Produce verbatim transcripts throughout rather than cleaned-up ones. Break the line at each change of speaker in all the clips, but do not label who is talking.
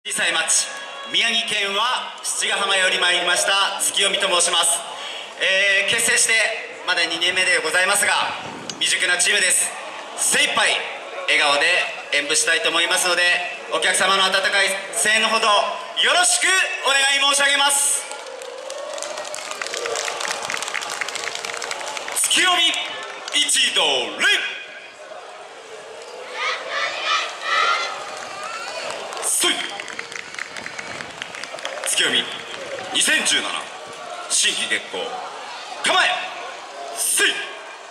小さい町、宮城県は七ヶ浜より参りました月読と申します。えー、結成してまだにねんめでございますが、未熟なチームです。精一杯笑顔で演舞したいと思いますので、お客様の温かい声援のほどよろしくお願い申し上げます。月読み一同礼。月読みにせんじゅうなな新規月光構えせい。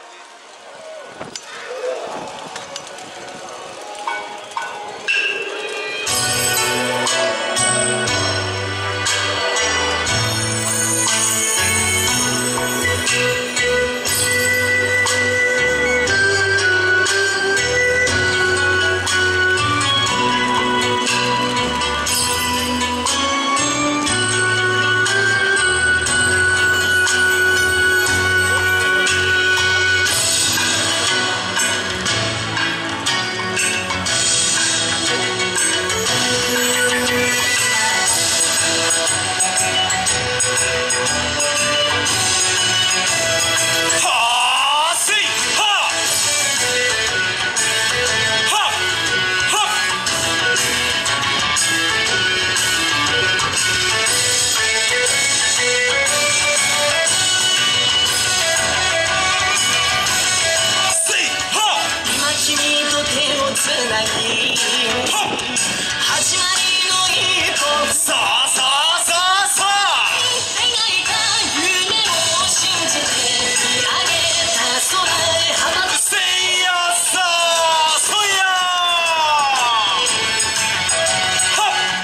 始まりの一歩、そうそうそうそう、描いた夢を信じて見上げた空へ羽ばたせいやそうそうやはっ。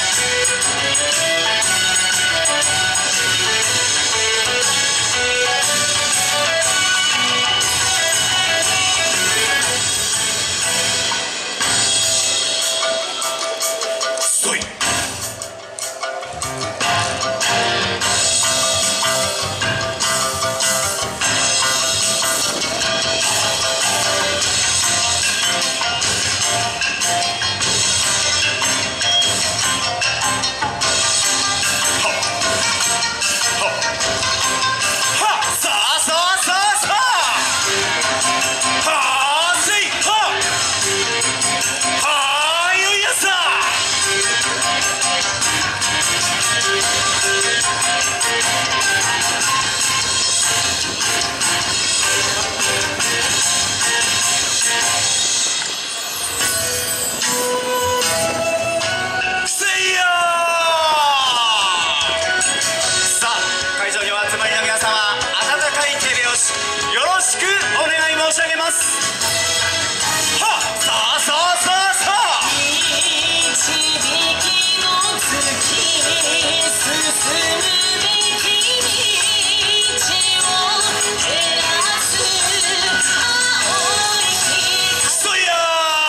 よろしくお願い申し上げます。はっ、そうそうそうそう、導きの月進むべき道を照らす青い光、そや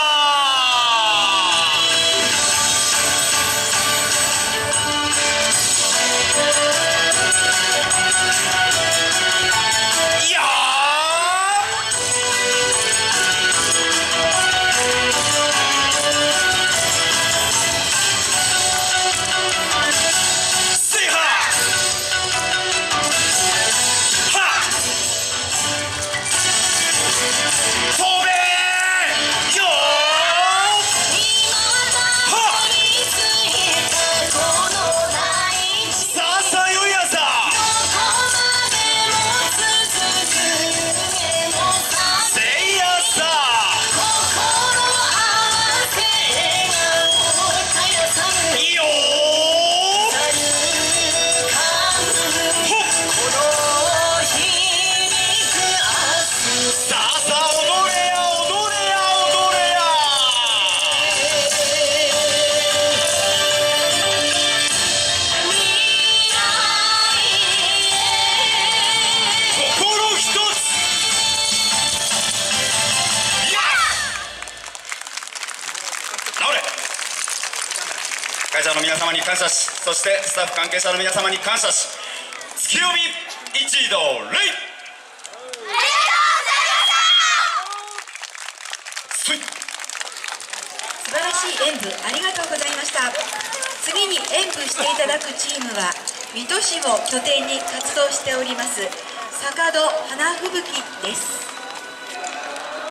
会場の皆様に感謝し、そしてスタッフ関係者の皆様に感謝し、月読み一同礼。ありがとうございました。
素晴らしいしい演舞ありがとうございました。次に演舞していただくチームは水戸市を拠点に活動しております坂戸花吹雪です。